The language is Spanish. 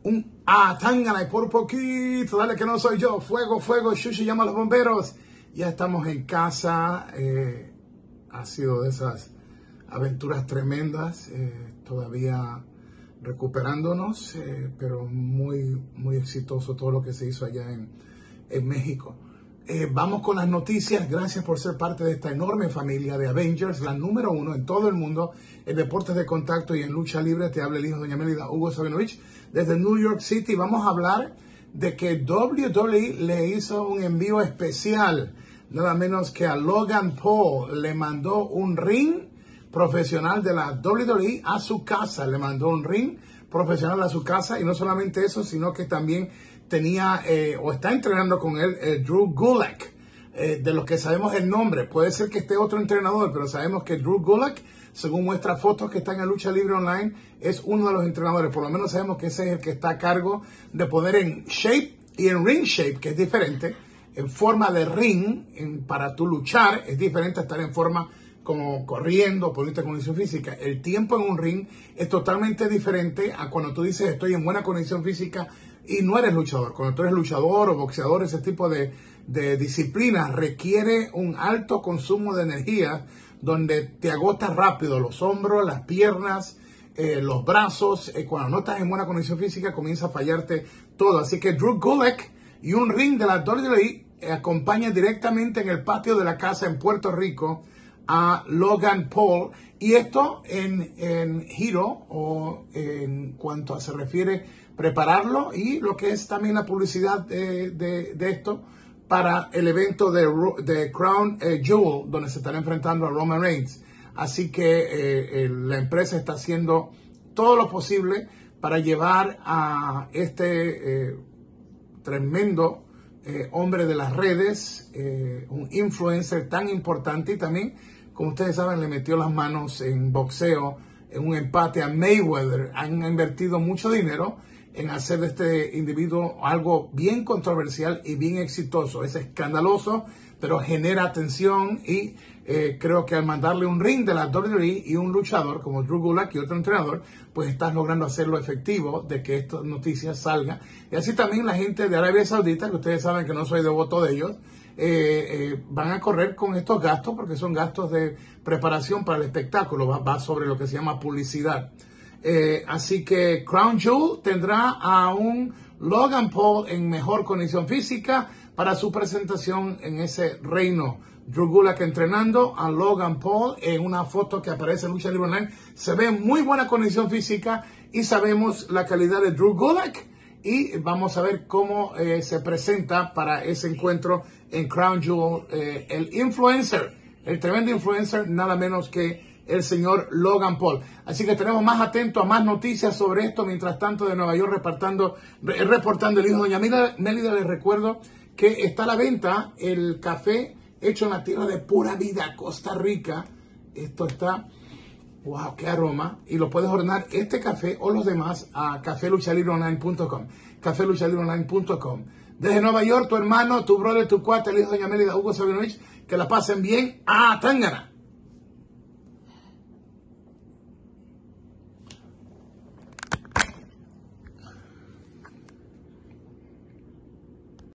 Tangana y por poquito, dale que no soy yo, fuego, fuego, Shushu llama a los bomberos. Ya estamos en casa, ha sido de esas aventuras tremendas, todavía recuperándonos, pero muy, muy exitoso todo lo que se hizo allá en México. Vamos con las noticias. Gracias por ser parte de esta enorme familia de Avengers, la número 1 en todo el mundo en deportes de contacto y en lucha libre. Te habla el hijo de doña Mélida, Hugo Sabinovich, desde New York City. Vamos a hablar de que WWE le hizo un envío especial, nada menos que a Logan Paul. Le mandó un ring profesional de la WWE a su casa. Le mandó un ring profesional a su casa, y no solamente eso, sino que también tenía o está entrenando con él Drew Gulak, de los que sabemos el nombre. Puede ser que esté otro entrenador, pero sabemos que Drew Gulak, según muestra fotos que están en Lucha Libre Online, es uno de los entrenadores. Por lo menos sabemos que ese es el que está a cargo de poner en shape y en ring shape, que es diferente, en forma de ring, para tu luchar, es diferente a estar en forma como corriendo, ponerte en condición física. El tiempo en un ring es totalmente diferente a cuando tú dices estoy en buena condición física y no eres luchador. Cuando tú eres luchador o boxeador, ese tipo de disciplina requiere un alto consumo de energía, donde te agotas rápido los hombros, las piernas, los brazos. Cuando no estás en buena condición física, comienza a fallarte todo. Así que Drew Gulak y un ring de la WWE acompañan directamente en el patio de la casa en Puerto Rico a Logan Paul, y esto en giro o en cuanto a se refiere prepararlo y lo que es también la publicidad de esto para el evento de Crown Jewel, donde se estará enfrentando a Roman Reigns. Así que la empresa está haciendo todo lo posible para llevar a este tremendo hombre de las redes, un influencer tan importante, y también, como ustedes saben, le metió las manos en boxeo, en un empate a Mayweather. Han invertido mucho dinero en hacer de este individuo algo bien controversial y bien exitoso. Es escandaloso, pero genera atención, y creo que al mandarle un ring de la WWE y un luchador como Drew Gulak y otro entrenador, pues estás logrando hacerlo efectivo de que esta noticia salga. Y así también la gente de Arabia Saudita, que ustedes saben que no soy devoto de ellos, van a correr con estos gastos, porque son gastos de preparación para el espectáculo. Va sobre lo que se llama publicidad. Así que Crown Jewel tendrá a un Logan Paul en mejor condición física para su presentación en ese reino. Drew Gulak entrenando a Logan Paul en una foto que aparece en Lucha Libre Online. Se ve en muy buena condición física y sabemos la calidad de Drew Gulak, y vamos a ver cómo se presenta para ese encuentro en Crown Jewel el influencer, el tremendo influencer, nada menos que el señor Logan Paul. Así que tenemos más atentos a más noticias sobre esto. Mientras tanto, de Nueva York reportando el hijo de doña Mélida, les recuerdo que está a la venta el café hecho en la tierra de Pura Vida, Costa Rica. Esto está, wow, qué aroma. Y lo puedes ordenar, este café o los demás, a cafeluchalibreonline.com. cafeluchalibreonline.com. Desde Nueva York, tu hermano, tu brother, tu cuate, el hijo de doña Mélida, Hugo Sabinovich. Que la pasen bien. Tangana.